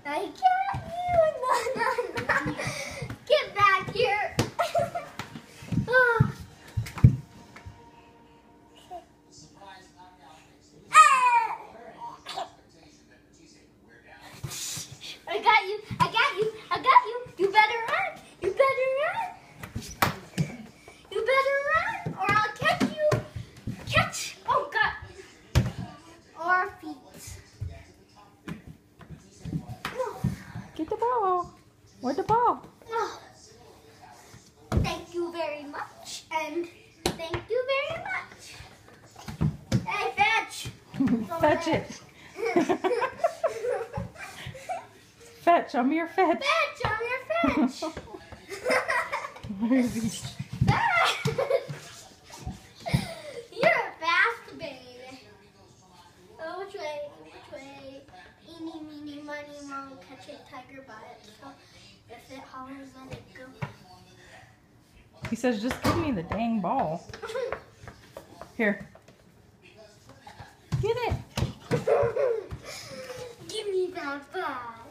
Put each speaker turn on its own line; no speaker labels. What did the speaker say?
I got you. No, no, no. Get back here. Oh. I got you. I got you. I got you. You better run. You better run. You better run, or I'll catch you. Catch. Oh God. Or feet.
Get the ball. Where's the ball?
Oh. Thank you very much, and thank you very much. Hey, fetch.
Fetch it. Fetch, Amir, fetch.
Fetch, Amir, fetch.
Where is he?
Fetch. You're a fast baby. Oh, which way? Which way? Eeny, meeny, miny, mo, catch a tiger by its tail. If it hollers, let it go.
He says, just give me the dang ball. Here. Get it.
Give me that ball.